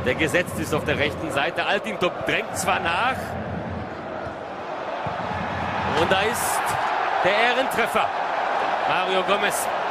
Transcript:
der gesetzt ist auf der rechten Seite. Altintop drängt zwar nach. Und da ist der Ehrentreffer. Mario Gomez